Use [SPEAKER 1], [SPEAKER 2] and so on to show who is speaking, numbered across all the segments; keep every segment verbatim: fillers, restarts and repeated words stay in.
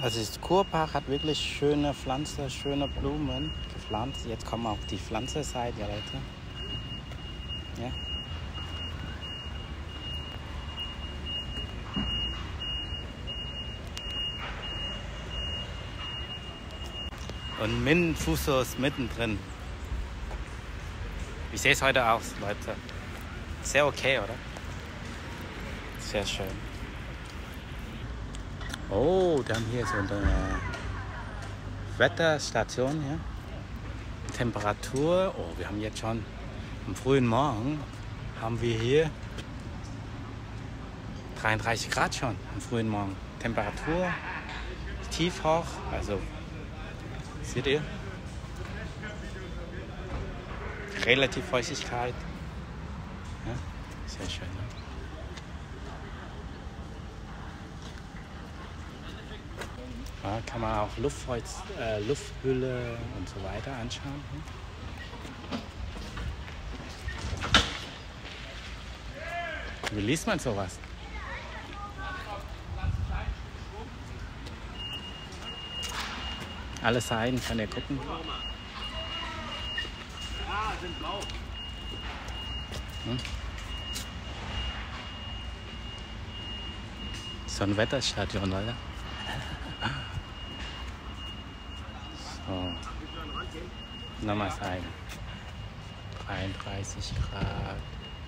[SPEAKER 1] Also das Kurpark hat wirklich schöne Pflanzen, schöne Blumen gepflanzt. Jetzt kommen auch die Pflanzenseite, ja, Leute. Ja. Und Min Fuso ist mittendrin. Wie sieht es heute aus, Leute? Sehr okay, oder? Sehr schön. Oh, wir haben hier so eine Wetterstation hier. Temperatur. Oh, wir haben jetzt schon am frühen Morgen haben wir hier dreiunddreißig Grad schon am frühen Morgen. Temperatur tief hoch, also seht ihr? Relativ Feuchtigkeit. Ja, sehr schön. Ne? Da kann man auch Luftfeucht, äh, Lufthülle und so weiter anschauen. Wie liest man sowas? Alle Seiten kann ihr gucken. Hm? So ein Wetterstation, Leute. So. Nochmal Seiten. dreiunddreißig Grad.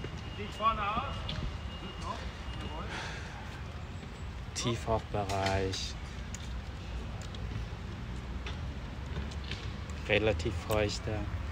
[SPEAKER 1] Tiefhochbereich. Relativ feuchter.